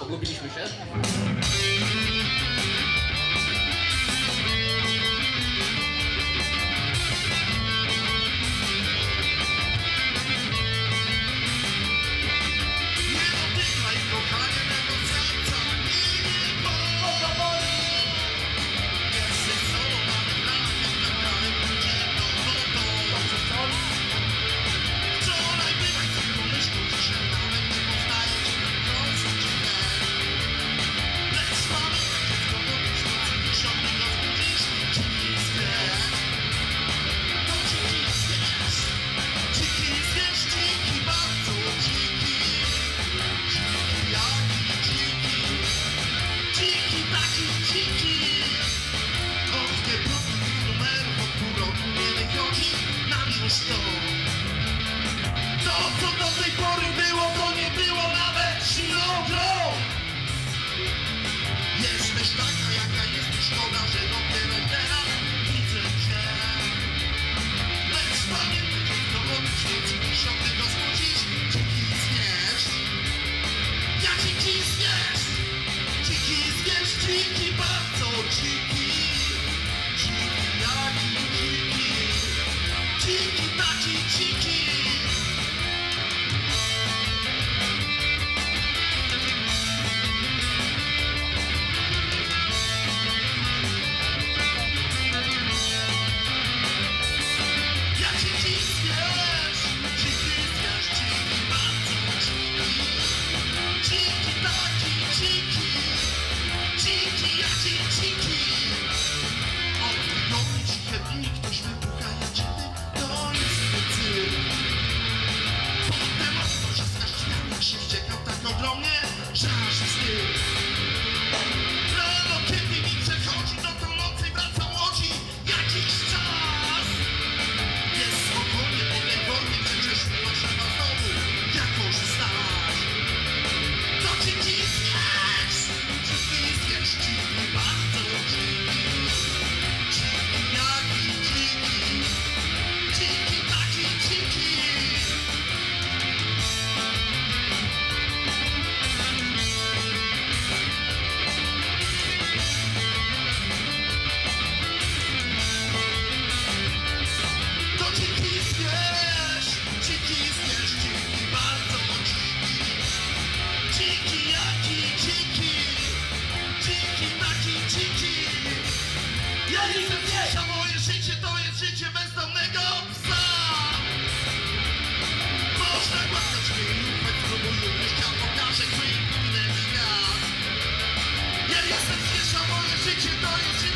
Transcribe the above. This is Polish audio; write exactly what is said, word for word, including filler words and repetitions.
Pogubiliśmy się? To, co do tej pory było, to nie było nawet siłą grą. Jesteś taka, jaka jest, szkoda, że dopiero teraz widzę cię. Lecz pamiętaj, że dowodów więcej niż od tego zbudzić. Dziki zwierz, ja dziki zwierz, dziki zwierz, dziki, bardzo dziki. Dziki, jaki dziki, dziki, taki dziki. Ogromnie, że aż wstyd. Rano, kiedy mi przechodzi, no to nocy wraca łodzi jakiś czas. Jest spokojnie, po tej wojnie przecież chyba trzeba znowu jakoś stać. To dziki zwierz, dziki zwierz, dziki, bardzo dziki. Dziki, jaki dziki, dziki, taki dziki. Ja nie wiem, moje życie to jest życie bezdomnego psa. Można głaskać mnie i ufać, spróbuj ugryźć, a pokażę, co im inny świat. Ja jestem zwierzę, moje życie to jest życie